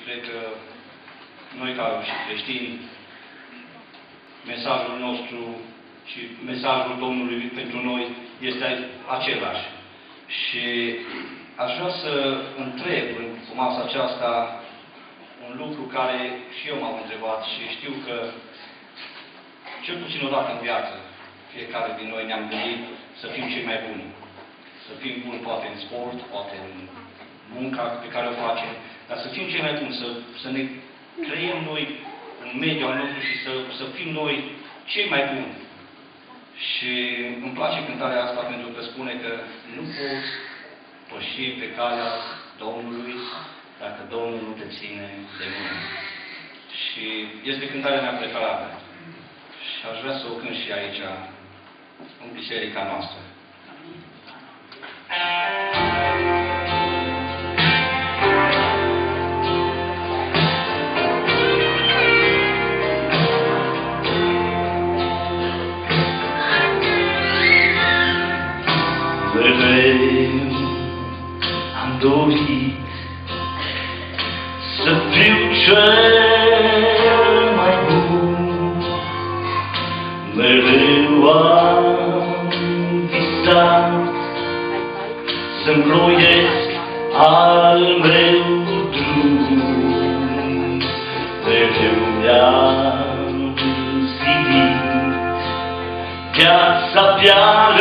cred că noi, ca și creștini, mesajul nostru și mesajul Domnului pentru noi este același. Și aș vrea să întreb în masa aceasta un lucru care și eu m-am întrebat și știu că cel puțin o dată în viață fiecare din noi ne-am gândit să fim cei mai buni. Să fim buni poate în sport, poate în munca pe care o facem, dar să fim cei mai buni, să ne creăm noi un mediu al nostru și să fim noi cei mai buni. Și îmi place cântarea asta pentru că spune că nu poți păși pe calea Domnului dacă Domnul nu te ține de mână. Și este cântarea mea preferată. Și aș vrea să o cânt și aici, în biserica noastră. Mereu am dorit să fiu cel mai bun. Mereu am visat să-mi croiesc al meu drum. Mereu mi-am zidit viața pe-a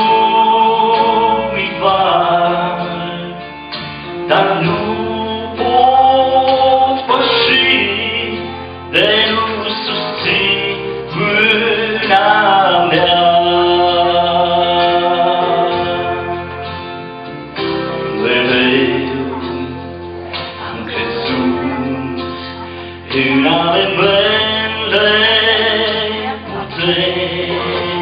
lui var, dar nu pot păși de nu susțin mâna mea. Mereu am crezut în ale mele puteri,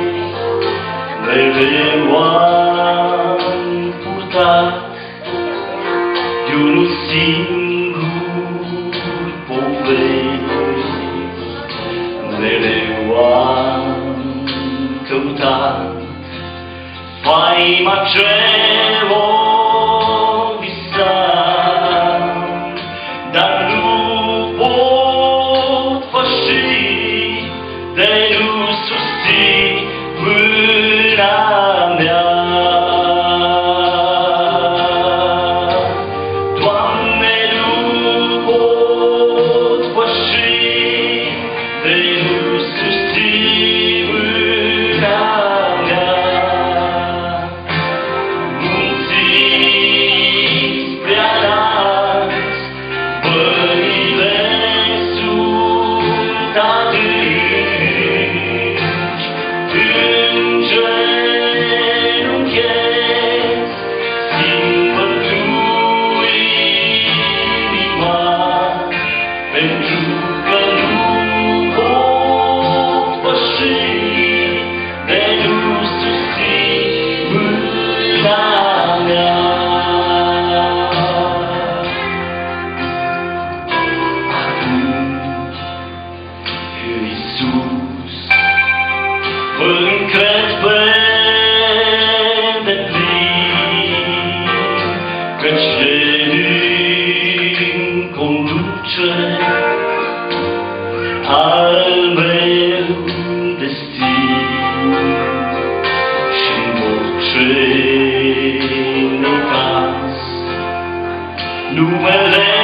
mereu am purtat de unul singur poveri. Mereu am căutat faima ce-o visam, dar nu pot păși de nu susțin mâna mea. Doamne, nu pot păși de nu susțin mâna mea. Munții prea înalți, băile sunt adânci, în genunchi schimbă-tu inima, pentru că nu pot păși de nu susțin mâna mea. Acum, în Iisus, mă încred pe deplin, căci El conduce al meu destin și-n orice necaz numele